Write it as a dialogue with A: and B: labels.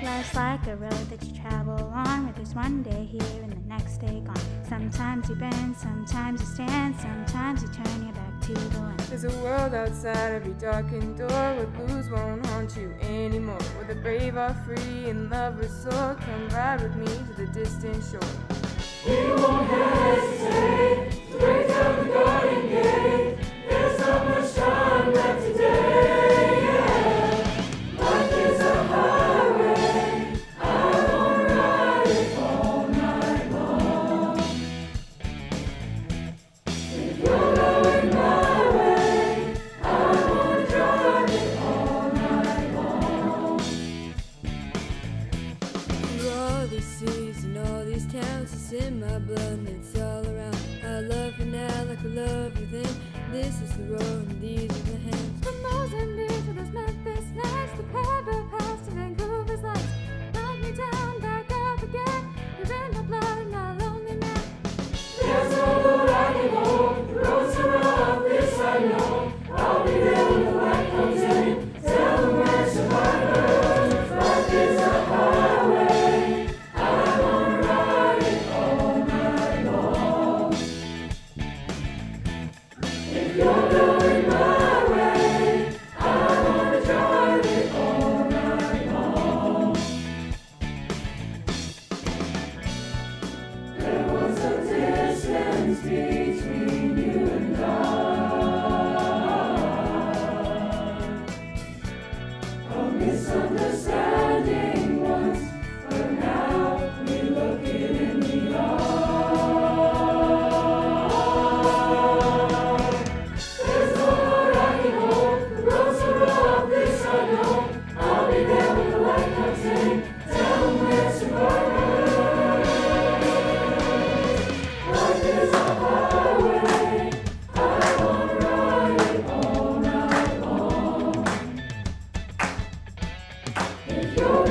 A: life's like a road that you travel on, where there's one day here and the next day gone. Sometimes you bend, sometimes you stand, sometimes you turn your back to the wind.
B: There's a world outside every darkened door, where blues won't haunt you anymore, where the brave are free and lovers soar. Come ride with me to the distant shore.
C: We won't hesitate to break down the garden gate. There's not much time left today. Yeah. Life is a highway. I wanna ride it all night long. If you're going my way, I wanna drive it all night long.
D: Through all these cities and all these towns, it's in my blood and it's all around. I love you now like I love you then. This is the road and these are the hands.
A: From Mozambique to those Memphis nights, the Pebble Pass to Vancouver's lights. Knock me down, back up again. You're in my blood and my lonely man.
C: There's no road I can go. The roads are rough, this I know. I'll be there when the light comes in. Tell them we're survivors. Life is a highway. I wanna ride it all night long. If you're going my way, I wanna drive it all night long. There was a distance between you and a misunderstanding once, but now we look it in the eye. There's no road I can hold, the roads are rough, this I know. I'll be there when the light comes in, tell them we're survivors. Life is a highway, I wanna ride it all night long. If you're